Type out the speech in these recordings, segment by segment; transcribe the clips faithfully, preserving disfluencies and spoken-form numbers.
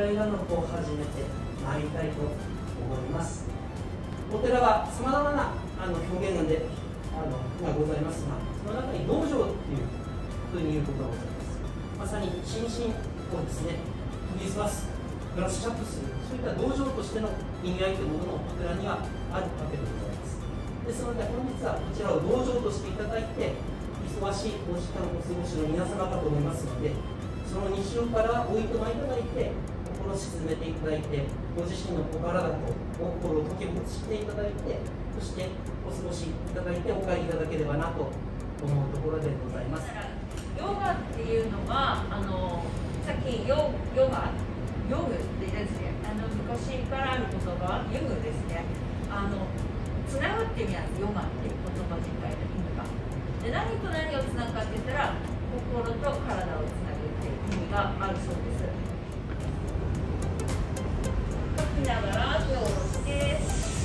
いらのこう始めてまいりたいと思います。お寺はさまざまなあの表現であのがございますが、その中に道場っていうふうに言うことがございます。まさに心身をですね研ぎ澄ます、ブラッシュアップする、そういった道場としての意味合いというものもお寺にはあるわけでございます。ですので本日はこちらを道場としていただいて、忙しいお時間をお過ごしの皆様かと思いますので、その日常からおいとまいただいて、心を沈めていただいて、ご自身のお体とお心を解きほぐしていただいて、そしてお過ごしいただいてお帰りいただければなと思うところでございます。 ヨガっていうのは、あのさっきヨヨガ、ヨグってですね、あの昔からある言葉、ヨグですね。あのつなぐって意味なんです、ヨガっていう言葉自体の意味が。で、何と何をつなぐかって言ったら、心と体をつなぐっていう意味があるそうです。吐きながら手を下ろして、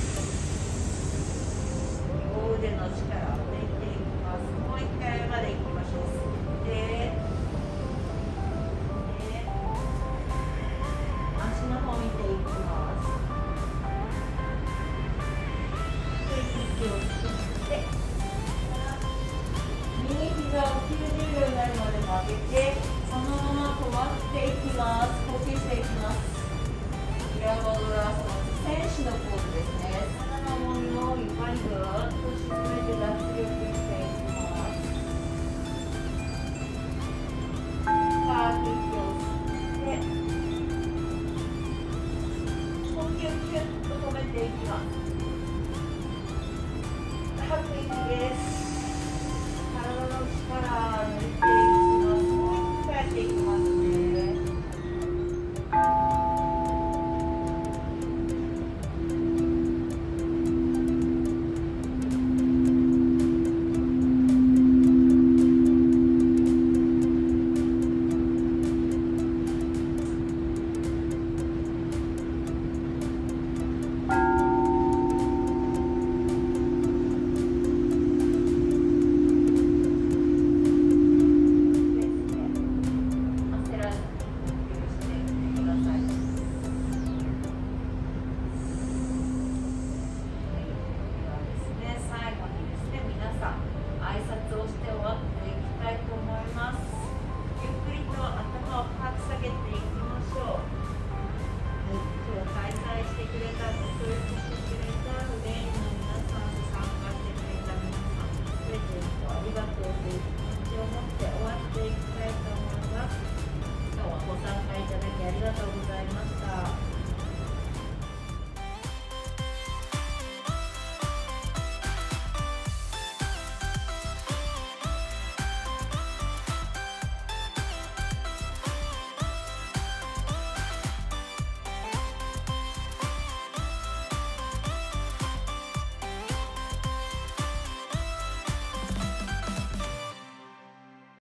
両腕の力を抜いていきます。もう一回までいきましょう。吸って、足の方見ていきます。息を吸って、右膝をきゅうじゅうどになるまで曲げて、そのまま止まっていきます。呼吸していきます。イラボドラスの戦士のポーズですね。体の重みを床にぐーっと沈めて脱力。